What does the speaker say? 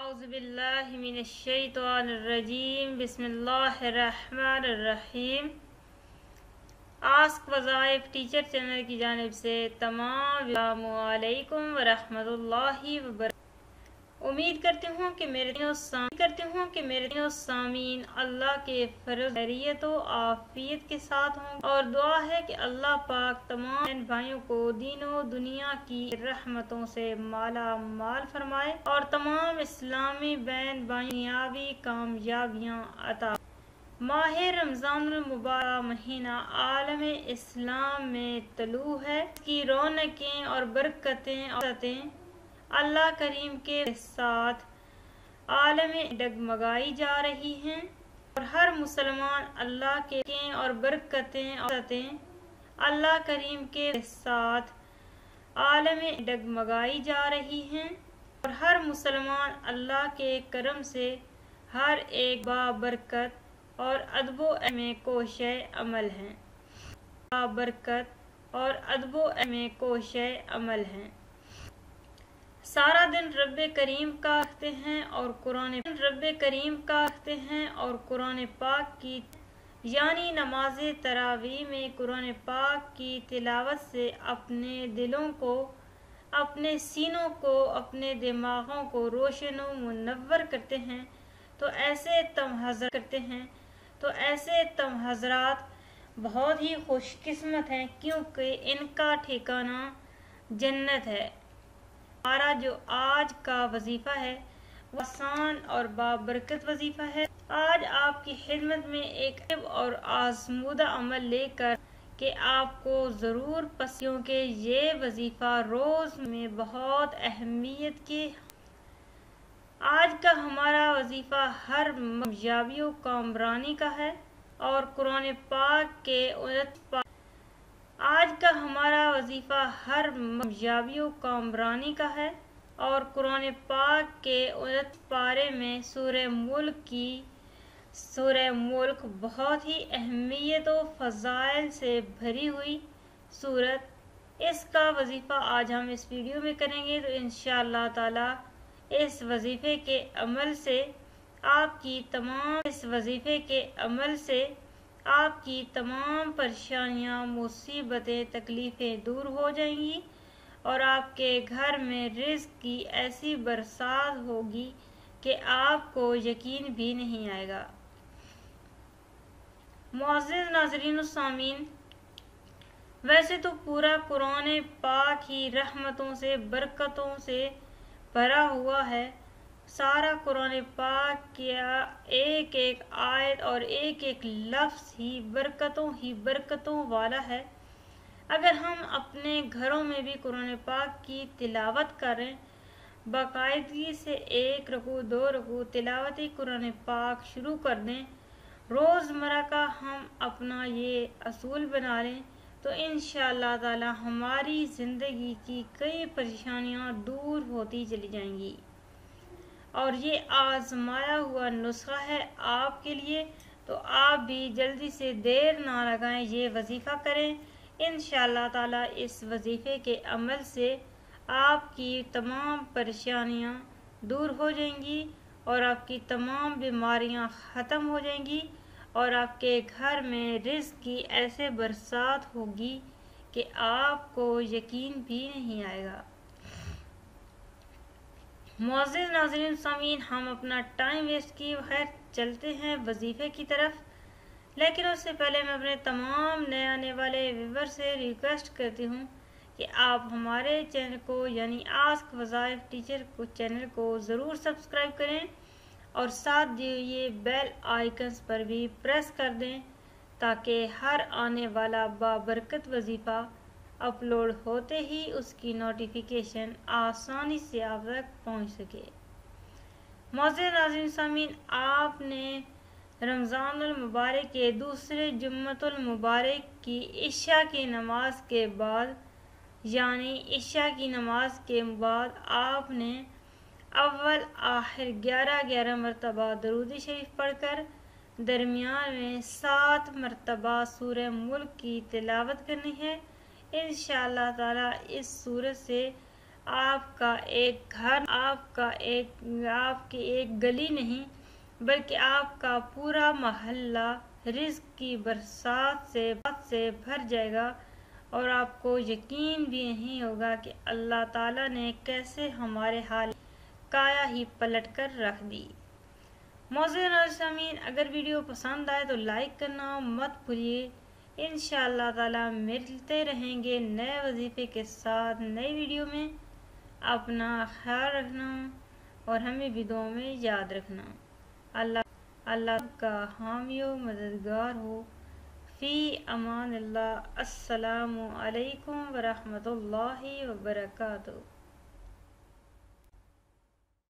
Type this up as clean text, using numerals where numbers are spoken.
औज़ुबिल्लाहि मिनश्शैतानिर्रजीम बिस्मिल्लाहिर्रहमानिर्रहीम। आस्क वज़ाइफ teacher channel की जानिब से तमाम अस्सलामु अलैकुम व रहमतुल्लाहि व बरकातहू। उम्मीद करती हूँ कि मेरे सामीन अल्लाह के फर्ज खैरियत व आफियत के साथ हों, और दुआ है कि अल्लाह पाक तमाम बहन भाइयों को दीनों दुनिया की रहमतों से माला माल फरमाए और तमाम इस्लामी बहन भाई दुनियावी कामयाबियाँ अता। माह रमज़ानुल मुबारक महीना आलम इस्लाम में तलू है। इसकी रौनकें और बरकतें अल्लाह करीम के साथ आलम डगमगाई जा रही हैं, और हर मुसलमान अल्लाह के और बरकतें अल्लाह करीम के साथ आलम डगमगाई जा रही हैं, और हर मुसलमान अल्लाह के करम से हर एक बाबरकत और अदबो में कोशे अमल हैं। बाबरकत और अदबो में कोशे अमल हैं। सारा दिन रब्बे करीम का रखते हैं और कुरान पाक की यानी नमाज तरावी में कुरान पाक की तिलावत से अपने दिलों को, अपने सीनों को, अपने दिमागों को रोशन व मुनव्वर करते हैं। तो ऐसे तम हजरात बहुत ही खुशकिस्मत हैं, क्योंकि इनका ठिकाना जन्नत है। हमारा जो आज का वजीफा है वो आसान और बाबरकत वजीफा है। आज आपकी खिदमत में एक और आजमूदा अमल लेकर कि आपको ज़रूर पसंद, क्योंकि ये वजीफा रोज़ में बहुत अहमियत के। आज का हमारा वजीफा हर कामयाबी व कामरानी का है, और कुरान पाक के 29 आज का हमारा वजीफा हर कामयाबी व कामरानी का है, और कुरान पाक के 29 पारे में सूरह मुल्क बहुत ही अहमियत व फजाइल से भरी हुई सूरत। इसका वजीफा आज हम इस वीडियो में करेंगे। तो इंशाअल्लाह ताला इस वजीफे के अमल से आपकी तमाम परेशानियां, मुसीबतें, तकलीफ़ें दूर हो जाएंगी, और आपके घर में रिज़्क़ की ऐसी बरसात होगी कि आपको यकीन भी नहीं आएगा। मुअज़्ज़िज़ नाज़रीन सामीन, वैसे तो पूरा कुरान पाक ही रहमतों से, बरकतों से भरा हुआ है। सारा कुरान पाक का एक एक आयत और एक एक लफ्ज़ ही बरकतों वाला है। अगर हम अपने घरों में भी कुरान पाक की तिलावत करें, बाकायदगी से 1 रकू 2 रकू तिलावत कुरान पाक शुरू कर दें, रोज़मर्रा का हम अपना ये असूल बना लें, तो इंशाअल्लाह ताला हमारी ज़िंदगी की कई परेशानियां दूर होती चली जाएंगी। और ये आजमाया हुआ नुस्खा है आपके लिए, तो आप भी जल्दी से देर ना लगाएं, ये वजीफ़ा करें। इंशाअल्लाह ताला इस वजीफ़े के अमल से आपकी तमाम परेशानियां दूर हो जाएंगी, और आपकी तमाम बीमारियां ख़त्म हो जाएंगी, और आपके घर में रिज़्क़ की ऐसे बरसात होगी कि आपको यकीन भी नहीं आएगा। मुअज़्ज़िज़ नाज़रीन सामीन, हम अपना टाइम वेस्ट किए बगैर चलते हैं वजीफ़े की तरफ। लेकिन उससे पहले मैं अपने तमाम नए आने वाले व्यूअर से रिक्वेस्ट करती हूँ कि आप हमारे चैनल को यानी आस्क वज़ाइफ टीचर को चैनल को ज़रूर सब्सक्राइब करें, और साथ दिए बेल आइकन्स पर भी प्रेस कर दें, ताकि हर आने वाला बाबरकत वजीफ़ा अपलोड होते ही उसकी नोटिफिकेशन आसानी से आप तक पहुँच सके। मुअज़्ज़िज़ नाज़रीन सामीन, आपने रमज़ानुल मुबारक के दूसरे जुम्मतुल मुबारक की इशा की नमाज के बाद आपने अव्वल आखिर 11 मरतबा दरूद शरीफ पढ़कर दरमियान में 7 मरतबा सूरह मुल्क की तिलावत करनी है। इंशाअल्लाह ताला इस सूरत से آپ کا ایک گھر، آپ کی ایک گلی نہیں بلکہ آپ کا پورا محلہ رزق کی برسات سے بھر جائے گا، اور آپ کو یقین بھی نہیں ہوگا کہ اللہ تعالیٰ نے کیسے ہمارے حال کایا ہی پلٹ کر رکھ دی۔ معزز ناظرین، اگر ویڈیو پسند آئے تو لائک کرنا مت بھولیے۔ انشاءاللہ تعالیٰ ملتے رہیں گے نئے وظیفے کے ساتھ نئی ویڈیو میں۔ اپنا خیال رکھنا اور ہمیں بھی دعاؤں میں یاد رکھنا۔ اللہ کا حامی و مددگار ہو۔ فی امان اللہ۔ السلام علیکم ورحمۃ اللہ وبرکاتہ۔